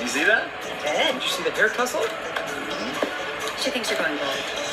see that? Good. Did you see the hair tussle? She thinks you're going gold.